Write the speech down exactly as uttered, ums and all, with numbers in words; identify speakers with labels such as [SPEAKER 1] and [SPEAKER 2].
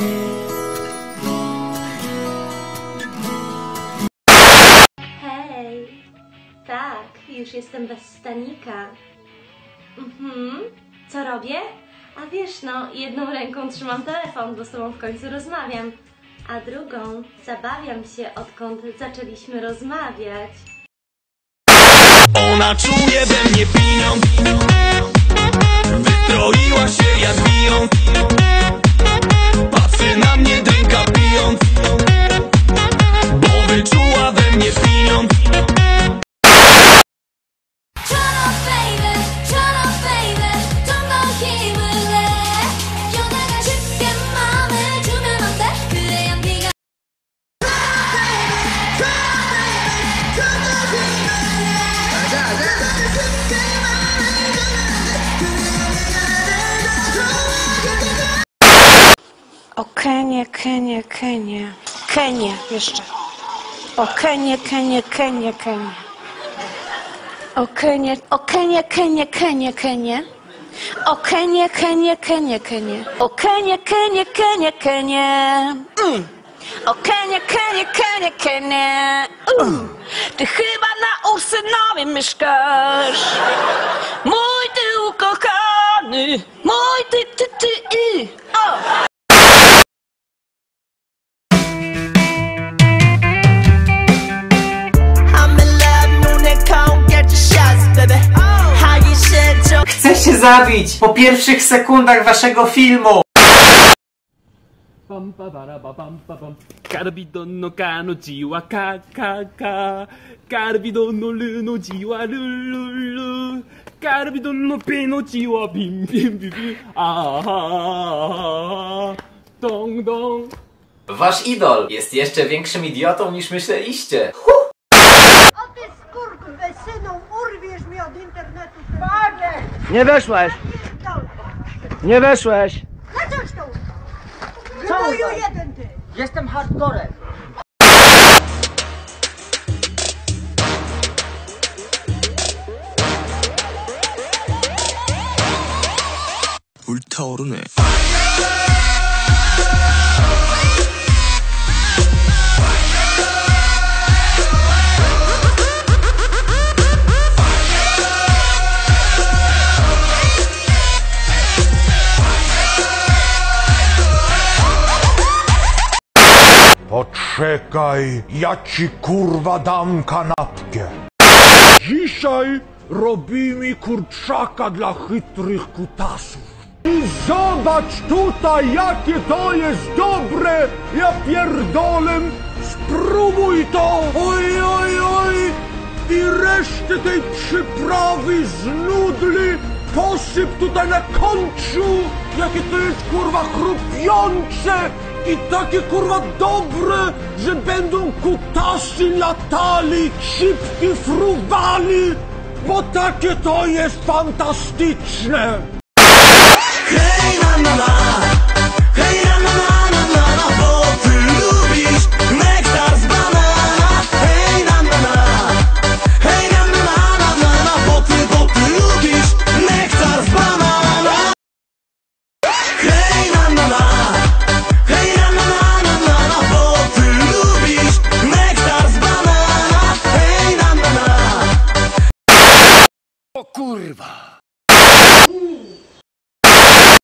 [SPEAKER 1] Hej, tak, już jestem bez stanika. Mhm, co robię? A wiesz, no, jedną ręką trzymam telefon, bo z tobą w końcu rozmawiam, a drugą zabawiam się, odkąd zaczęliśmy rozmawiać.
[SPEAKER 2] Ona czuje we mnie pieniądz, wystroiła się jak bijąc, patrzy na mnie drinka pijąc, bo wyczuła we mnie pieniądz.
[SPEAKER 3] O Kenie, Kenie, Kenie, Kenie jeszcze. O Kenie, Kenie, Kenie, Kenie. O Kenie, o Kenie, Kenie, Kenie, Kenie. O Kenie, Kenie, Kenie, Kenie. O Kenie, Kenie, Kenie, Kenie. Mm. O Kenie, Kenie, Kenie, Kenie. Mm. Ty chyba na Ursynowie mieszkasz. Mój ty ukochany, mój ty, ty, ty, i. O!
[SPEAKER 4] Chcę się zabić po pierwszych sekundach waszego filmu!
[SPEAKER 2] Carbidono cano jiwa ka ka ka, carbidono luno jiwa lu lu lu, carbidono peno jiwa bim bim bim bim, aha, dong dong.
[SPEAKER 4] Wasz idol jest jeszcze większym idiotą niż myśleliście.
[SPEAKER 5] O ty skurwysynu, urwiesz mi od internetu. Panie!
[SPEAKER 6] Nie weszłeś! Nie weszłeś!
[SPEAKER 5] Dlaczego to? Gnoju jeden ty!
[SPEAKER 6] Jestem hardcorem!
[SPEAKER 2] 불타오르네.
[SPEAKER 7] Poczekaj, ja ci kurwa dam kanapkę. Dzisiaj robimy kurczaka dla chytrych kutasów. I zobacz tutaj, jakie to jest dobre! Ja pierdolę! Spróbuj to! Oj, oj, oj! I resztę tej przyprawy z nudli posyp tutaj na końcu! Jakie to jest kurwa chrupiące! I takie kurwa dobre, że będą kutasy latali, szybki fruwali, bo takie to jest fantastyczne!